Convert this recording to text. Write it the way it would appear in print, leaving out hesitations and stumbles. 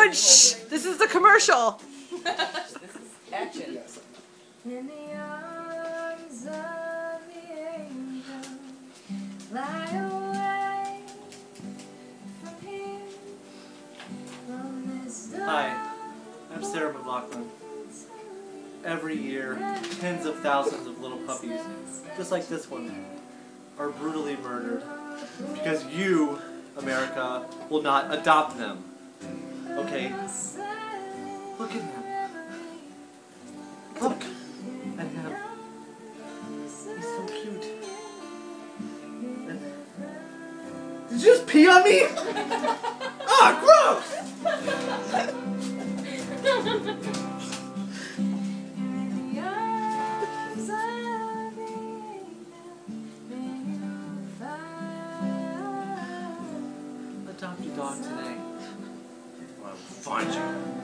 everyone, shh! This is the commercial. This is action. In the arms of the angel, fly away from here, from this Hi, I'm Sarah McLaughlin. Every year, tens of thousands of little puppies, just like this one, are brutally murdered because you, America, will not adopt them. Okay? Look at him. Look at him. He's so cute. And did you just pee on me? Ah, gross! Adopt a dog today. I'll find you.